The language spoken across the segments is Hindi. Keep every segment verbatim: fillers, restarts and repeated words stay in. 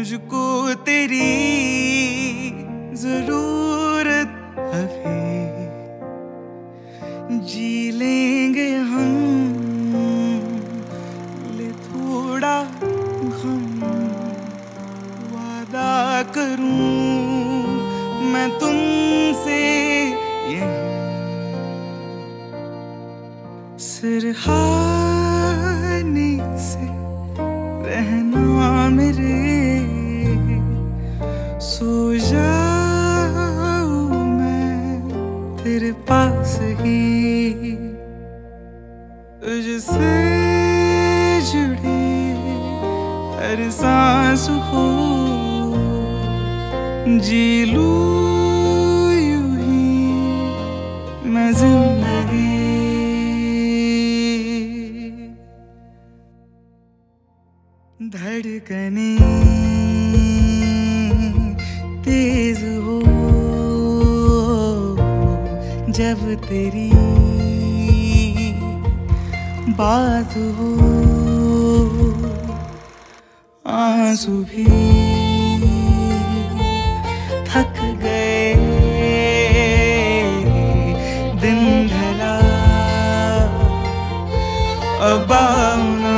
मुझको तेरी जरूरत अभी, जी लेंगे हम, ले थोड़ा गम, वादा करूं मैं तुमसे यही सिरहाने से रहना मेरे, सो जाऊं मैं तेरे पास ही, तुझसे जुड़ी हर सांस हो, जी लूं यूं ही मैं जिंदगी। धड़कने तेज हो जब तेरी बात हो, आंसू भी थक गए, दिन ढला अब आओ ना।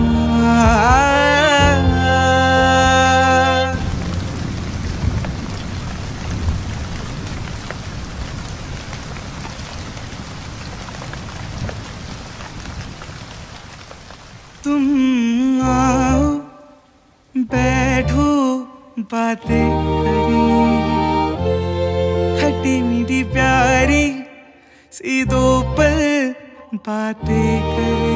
तुम आओ बैठो बातें करें, खट्टी मीठी प्यारी सी दो पल बातें करें।